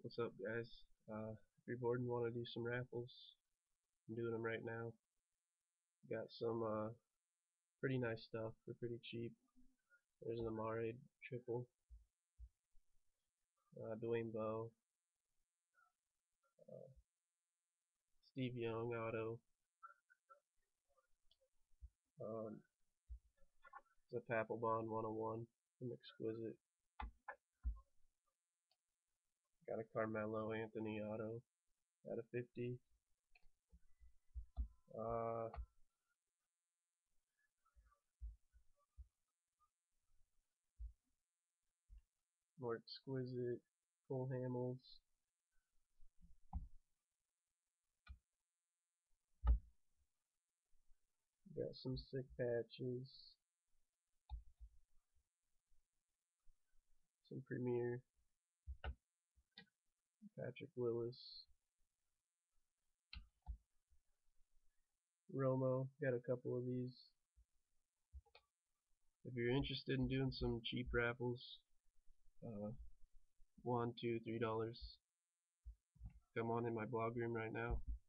What's up, guys? If you're bored and want to do some raffles, I'm doing them right now. Got some pretty nice stuff for pretty cheap. There's an Amare triple, Dwayne Bowe, Steve Young auto, um, it's a Papelbon 101 from Exquisite. Got a Carmelo Anthony auto at a 50. Uh, More Exquisite, Full Hamels. Got some sick patches, some Premier, Patrick Willis, Romo. Got a couple of these. If you're interested in doing some cheap raffles, uh, $1, $2, $3, come on in my blog room right now.